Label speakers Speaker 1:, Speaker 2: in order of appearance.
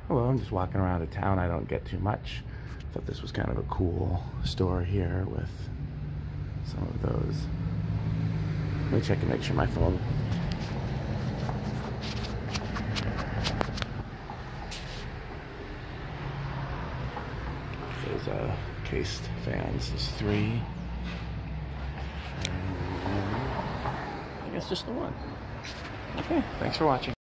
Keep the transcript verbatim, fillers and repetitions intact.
Speaker 1: Hello, I'm just walking around the town. I don't get too much. Thought this was kind of a cool store here with some of those. Let me check and make sure my phone. There's uh, cased fans. There's three. And I guess just the one. Okay, thanks for watching.